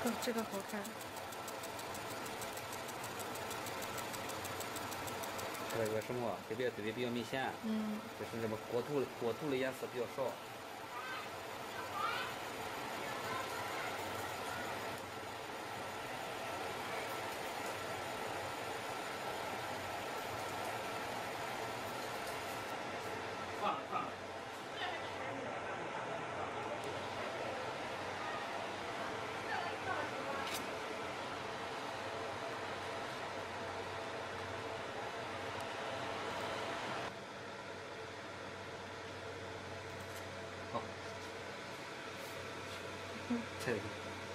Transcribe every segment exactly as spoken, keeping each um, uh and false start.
哦，这个好看。 这个什么，这边对的比较明显。 嗯。 这是什么国土国土的颜色比较少。放了放了。好。 嗯。 这个。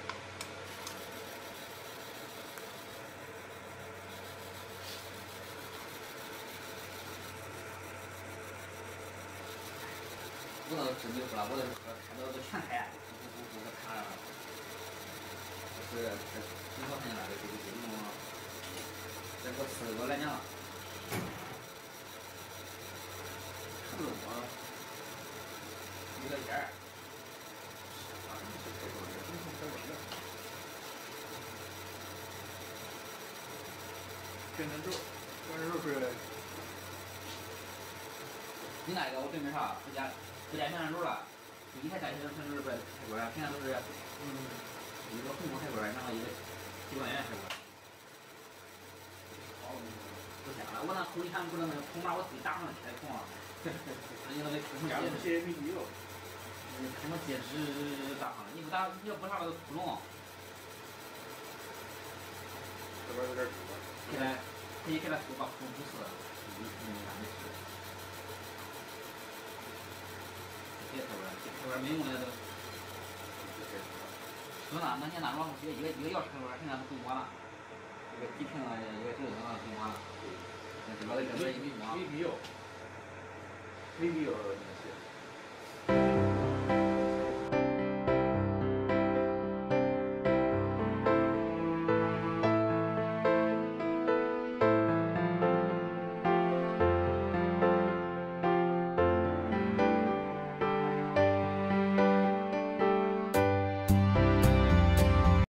我倒是真没喝了，我这是喝看到都全开，不不不不看了。这是这挺好看的，这这这种，这给我吃我来年了。吃不我有点烟儿。啊，你是开过的，真是开过的。天天肉，天天肉是。你那个我准备啥？不加不加甜肉了，就一台加甜甜肉不是开锅啊，平常都是嗯一个红锅开锅，然后一个几万元开锅。好，不香了。我那口一看不能那个空麻我自己打上开空啊。那你那个空加东西没必要。嗯，什么戒指打上？你不打，你要不啥都窟窿。这边有点堵。给他可以给他涂把窟窿堵死了，没没啥没事。别开关，这开关没用的都。说那那年那种一个一个一个钥匙开关，现在都不用管了。一个底屏啊，一个这个啊，不用管了。那这边的这边也没用啊。没必要。没必要那些。